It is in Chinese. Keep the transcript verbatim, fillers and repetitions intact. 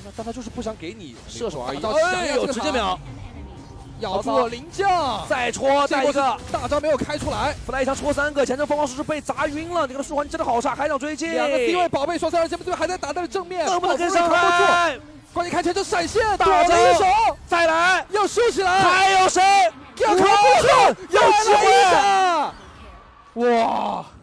但他就是不想给你射手而已。 哎呦，直接秒，咬住了凌将，再戳，再一个大招没有开出来，弗莱一枪戳三个，前程疯狂术士被砸晕了，这个舒缓真的好差，还想追进，两个 C 位宝贝双三二，前面这边还在打在了正面，能不能跟上来？关键开前程闪现，躲了一手，再来，要收起来，还有谁？要扛不住，有机会！哇！